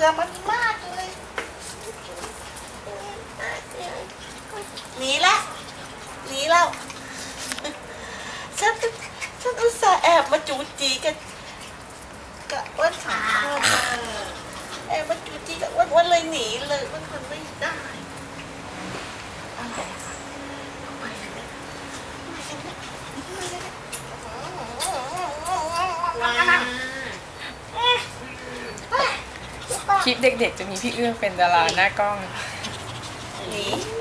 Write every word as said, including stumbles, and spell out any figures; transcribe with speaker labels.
Speaker 1: บื่อมันมากเลยหนีละหนีแล้วฉันฉันอุตส่าห์แอบมาจูจีกันกับอ้วนขาแอบมาจูจีกับอ้วนอ้วนเลยหนีเลยมันมันไม่ได้อะไร
Speaker 2: คลิปเด็กๆจะมีพี่เอื้องเป็นดาราหน้ากล้อง
Speaker 1: หนี